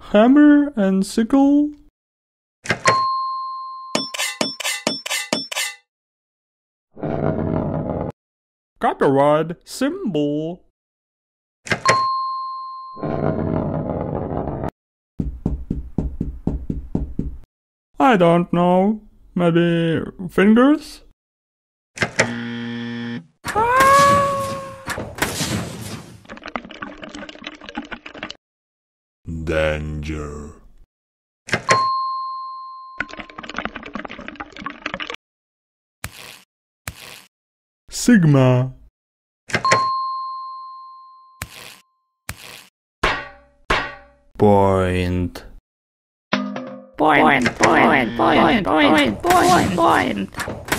Hammer and sickle. Copyright symbol. I don't know. Maybe fingers? Danger. Sigma. Point. Point.